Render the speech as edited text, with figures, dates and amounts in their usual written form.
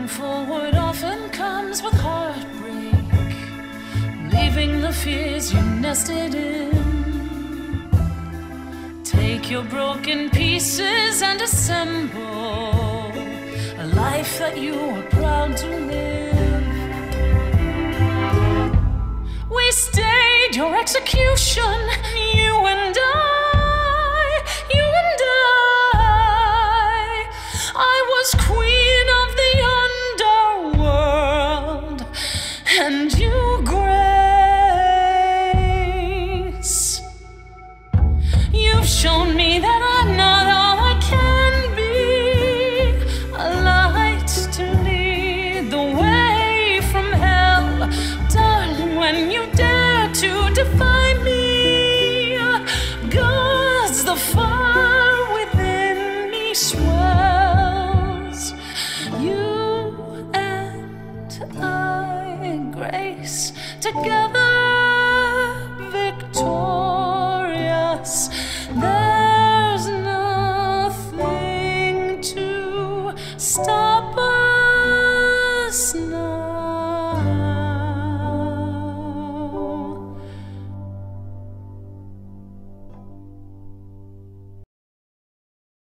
Moving forward often comes with heartbreak, leaving the fears you nested in. Take your broken pieces and assemble a life that you are proud to live. We stayed your execution, you and I, you and I was queen of the underworld, and you grace. You've shown me that I'm not all I can be, a light to lead the way from hell. Darling, when you dare to defy me, God's the fire within me swells. You and I, grace, together